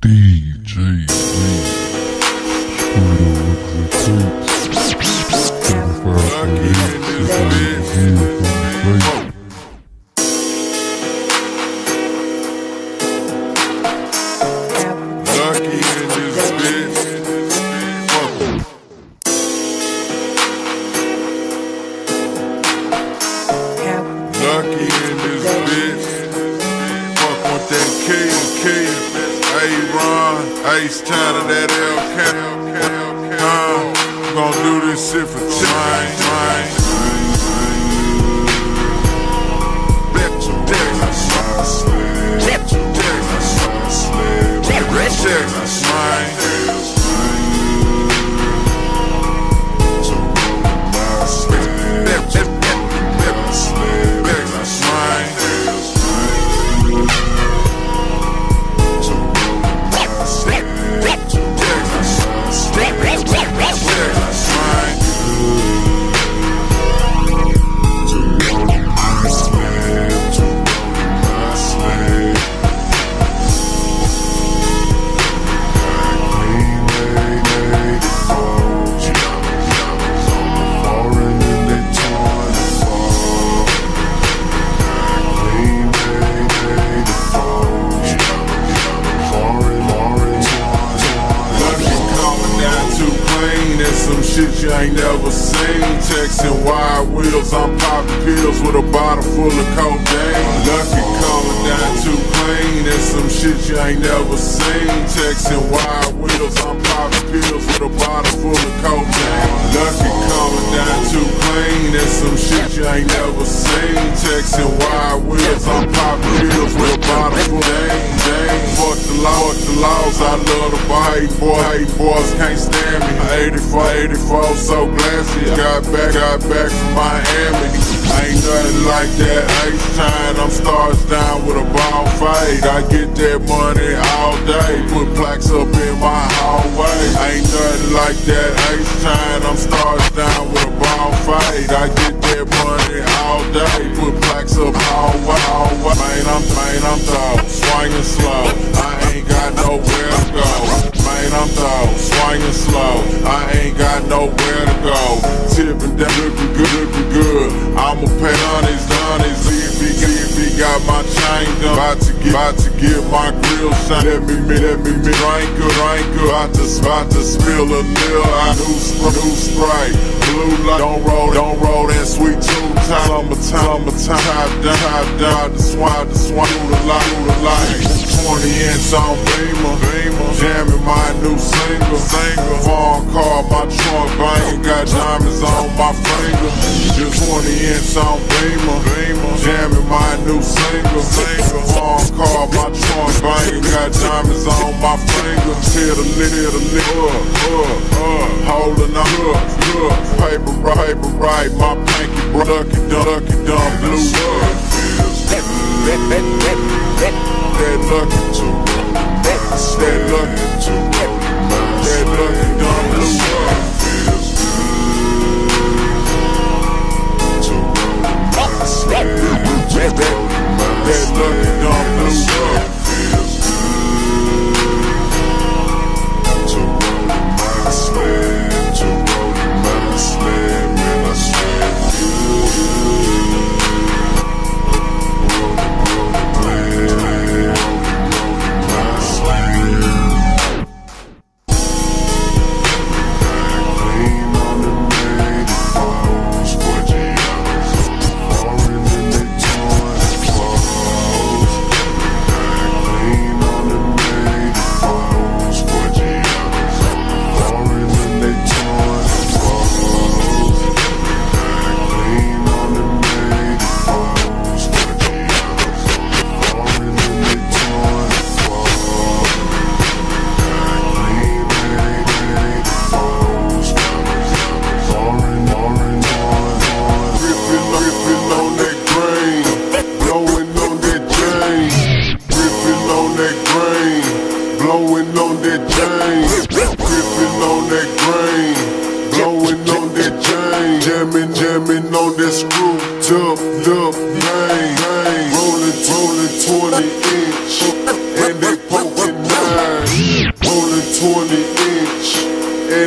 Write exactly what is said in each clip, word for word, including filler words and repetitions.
D J Lee, Screwed Up with the tapes, seventy-five forty-eight, if I ever hear from the face. Lucky in this bitch, fuck em. Lucky in this bitch, fuck with that K K. A-Ron, H-Town of that L K. Uh, gonna do this shit for time, time. Texas, man. Some shit you ain't never seen. Texting wide wheels, I'm popping pills with a bottle full of cocaine. Lucky coming down too clean. There's some shit you ain't never seen. Texting wide wheels, I'm popping pills with a bottle full of cocaine. Lucky coming down too clean. There's some shit you ain't never seen. Texting wide wheels, I'm popping pills with a bottle full of cocaine. Fuck the law, fuck the laws, I love the bite. Boy, hate boys can't stand me. eighty-four, eighty-four, so glassy. Got back, got back from Miami. Ain't nothing like that H-Time. I'm stars down with a ball fade. I get that money all day. Put plaques up in my hallway. Ain't nothing like that H-Time. I'm stars down with a ball fade. I get that money all day. Put plaques up hallway, hallway. Man, I'm, man, I'm through. Swinging slow. I ain't got nowhere to go. Man, I'm through. Swinging slow. I ain't got nowhere to go. Tipping down, looking good, looking good. I'ma pay honest, honest. If he, if he got my chain done, about to get, about to get my grill shine. Let me, let me, me, drink good, drink good. About to, about to spill a nil. I new spray, new spray. Blue light, don't roll, don't roll that sweet two time. Summertime, summertime, top down, top down. The swine, the swine, through the light, through the light. twenty inch on Beamer, Beamer. Jamming my new single, single. Phone call, my trunk banging. Got diamonds on my finger. Just twenty inch on Beamer, Beamer. Jamming my new single, single. Phone call, my trunk banging. Got diamonds on my finger. Hit a lit, hit a lit, uh, uh, uh. Holding up, uh, uh. Paper right, paper right. My pinky, ducky, ducky, dumb, blue up. That lucky too, that lucky too, that lucky dumb blue up. That, that, that lucky dumb blue up. To roll my sled, to roll my sled, man, I sled you. Blowing on that chain, gripping on that grain, blowing on that chain, jamming, jamming on that screw, top, love, bang, bang, rolling, rolling twenty inch, and they poking nine.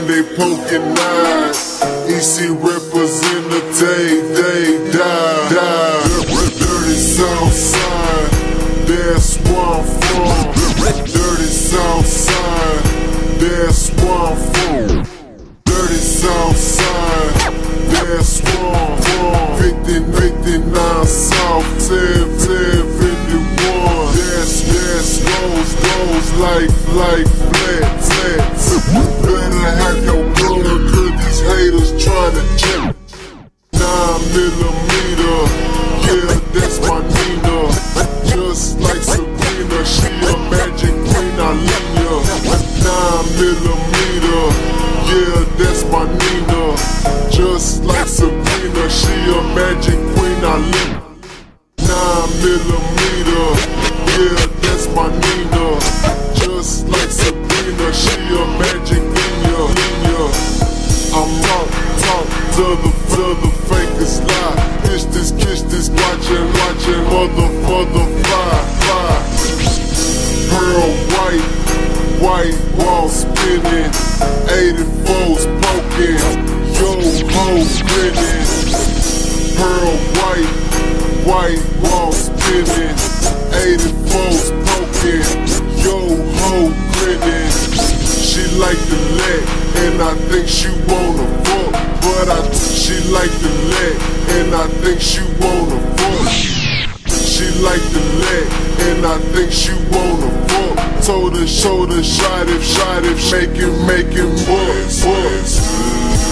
they poking eyes. E C representative, they die, die. Dirty Southside, that's where I'm from. Dirty Southside, that's where I'm from. Dirty Southside, that's where I'm from. fifty, fifty-nine South, ten, ten, fifty-one. That's, that's goes, goes like, like flat, flats. Better have your blood, cause these haters tryna jump. Nine millimeter, yeah, that's my Nina. Just like Sabrina, she a magic queen, I lean ya. Nine millimeter, yeah, that's my Nina. Just like Sabrina, she a magic queen, I lean. Nine millimeter, yeah, that's my Nina. Just like Sabrina, she a magic queen, yeah. I'm talk, talk to the, to the fakest lie. Kiss this, kiss this, watchin', watchin', mother, mother, fly, fly. Pearl white, white wall spinning, eighty-fours poking, yo ho grinning. Pearl white, white wall spinning, eighty-fours poking, yo ho grinning. She like the leg, and I think she wanna fuck. But I, she like the leg, and I think she wanna fuck. She like the leg, and I think she wanna fuck. Told her, showed her, shot it, shot it, make it, make it bucks, bucks.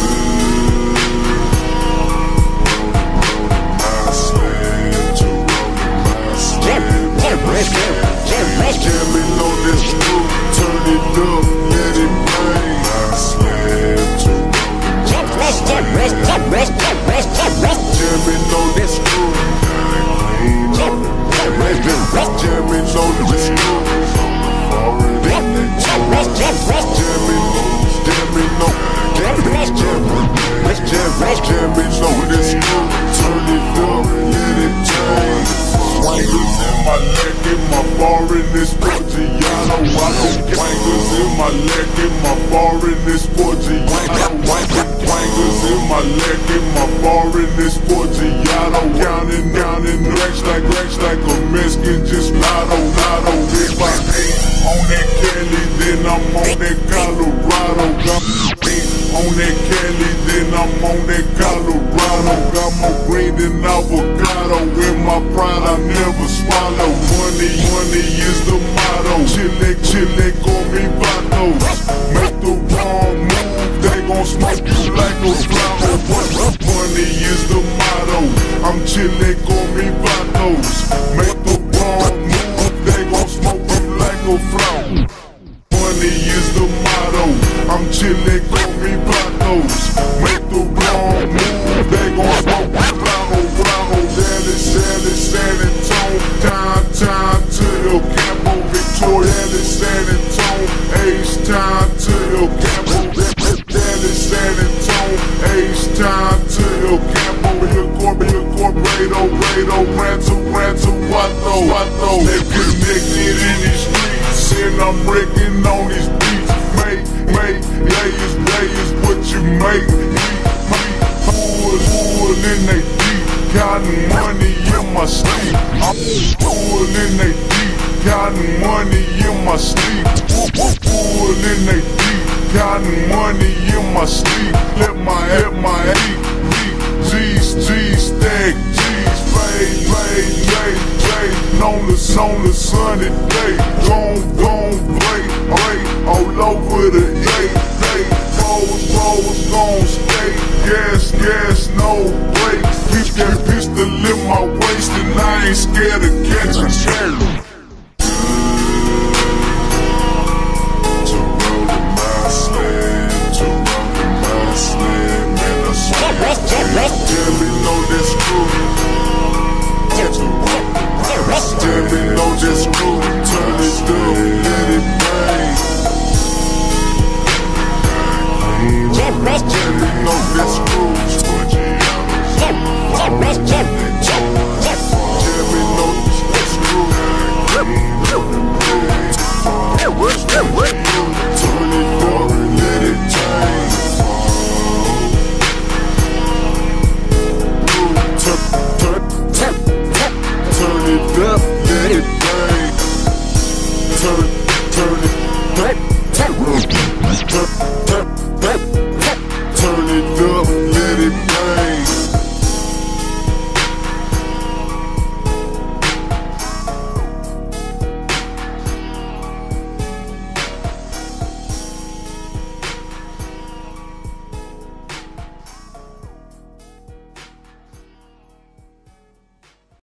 Jamming on this groove, turn it up, let it rain. I slid to jamming on this groove, jamming on this groove, jamming, jamming on, jamming, jamming on this groove, turn it up, let it rain. Wangers in my leg, in my foreign is Portiano. I don't get wangers in my leg, in my foreign is Portiano. Wangers in my leg, in my foreign is Portiano. Counting, counting racks like racks like a Mexican, just lotto, lotto. If I ain't on that Cali, then I'm on that Colorado. Got me on that Cali, then I'm on that Colorado. Got more green than avocado. In my pride, I never swallow. Money, money is the motto. Chile, chile con mi vatos. Make the wrong move, they gon' smoke you like a flower. Money is the motto. I'm chile con mi vatos. Make the wrong move, they gon' smoke you like a flower. Money is the motto. I'm chile con mi vatos. Make the wrong move, they gon' smoke you bravo, bravo. Dallas, Dallas, San Antonio, time, time to El Campo, Victoria, Dallas, San Antonio, H time to El Campo, Dallas, San Antonio, H time to El Campo, Your Corby, Your Corbrado, Rado, Ranto, Ranto, Wato, Wato. They connected in these streets, and I'm wrecking on these beats. Make, make, layers, layers, what you make, me, me, pull, pull in they deep. Counting money in my sleep. I'm pulling they deep. Counting money in my sleep. Pulling they deep. Counting money in my sleep. Let my head, my eight, beat. G's, G's, stack, G's, fade, fade, fade, fade. On the, on the sunny day. Gone, gone,